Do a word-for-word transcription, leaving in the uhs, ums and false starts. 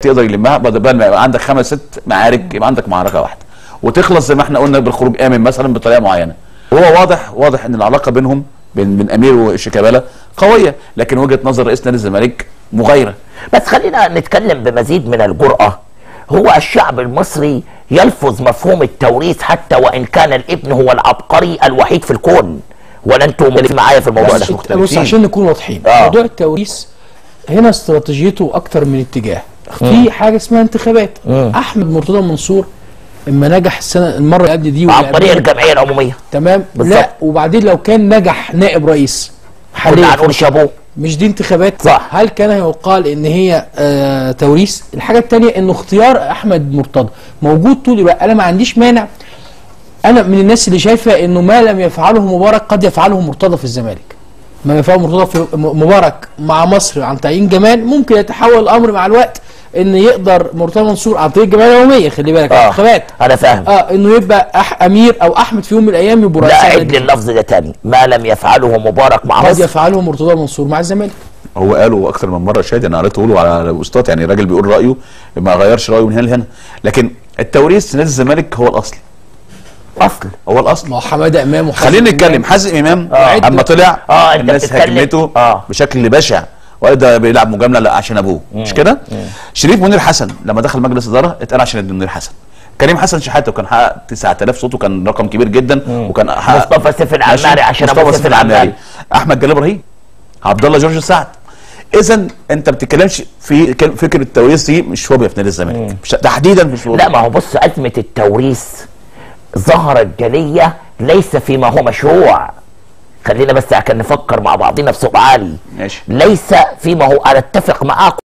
تقدر يلمها، بدل ما يبقى عندك خمس ست معارك يبقى عندك معركه واحده وتخلص زي ما احنا قلنا بالخروج امن مثلا بطريقه معينه. هو واضح واضح ان العلاقه بينهم بين بين امير وشيكابالا قويه، لكن وجهه نظر رئيس نادي الزمالك مغايره. بس خلينا نتكلم بمزيد من الجرأه. هو الشعب المصري يلفظ مفهوم التوريث حتى وان كان الابن هو العبقري الوحيد في الكون، ولا انتم مختلفين معايا في الموضوع ده؟ بص عشان نكون واضحين، آه. موضوع التوريث هنا استراتيجيته اكتر من اتجاه. في حاجه اسمها انتخابات. مم. احمد مرتضى منصور اما نجح السنه المره اللي قبل دي عن طريق الجمعيه العموميه، تمام بالزبط. لا وبعدين لو كان نجح نائب رئيس كنا هنقول شابوه، مش دي انتخابات؟ صح. هل كان يقال ان هي آه توريث؟ الحاجه الثانيه انه اختيار احمد مرتضى موجود طول الوقت. انا ما عنديش مانع، انا من الناس اللي شايفه انه ما لم يفعله مبارك قد يفعله مرتضى في الزمالك. ما يفعله مرتضى في مبارك مع مصر عن تعيين جمال ممكن يتحول الامر مع الوقت ان يقدر مرتضى منصور عن طريق الجمعيه العموميه، خلي بالك انتخابات آه. انا فاهم اه انه يبقى أح امير او احمد في يوم من الايام يبقوا لا عد اللفظ ده تاني. ما لم يفعله مبارك مع مصر قد يفعله مرتضى منصور مع الزمالك. هو قاله اكتر من مره شادي، انا قريته له على بوستات، يعني الراجل بيقول رايه ما غيرش رايه من هنا لهنا، لكن التوريث نادي الزمالك هو الاصل. اصل هو الاصل. ما هو حماده امام خلينا نتكلم. حازم امام آه. اما طلع آه. الناس هاجمته آه. بشكل بشع وقال ده بيلعب مجامله لا عشان ابوه، مش كده؟ شريف منير حسن لما دخل مجلس اداره اتقال عشان منير حسن. كريم حسن شحاته كان حقق تسعة آلاف صوت وكان رقم كبير جدا. مم. وكان حقق مصطفى سيف العماري عشان ابو سيف العماري، احمد جلال ابراهيم، عبد الله جورج سعد. اذا انت ما بتتكلمش في فكره التوريث دي، مش فوبيا في نادي الزمالك تحديدا، مش فوبيا. لا ما هو بص، ازمه التوريث ظهرت جليه ليس فيما هو مشروع. خلينا بس عشان نفكر مع بعضنا بصوت عالي. ماشي. ليس فيما هو، انا اتفق معاكم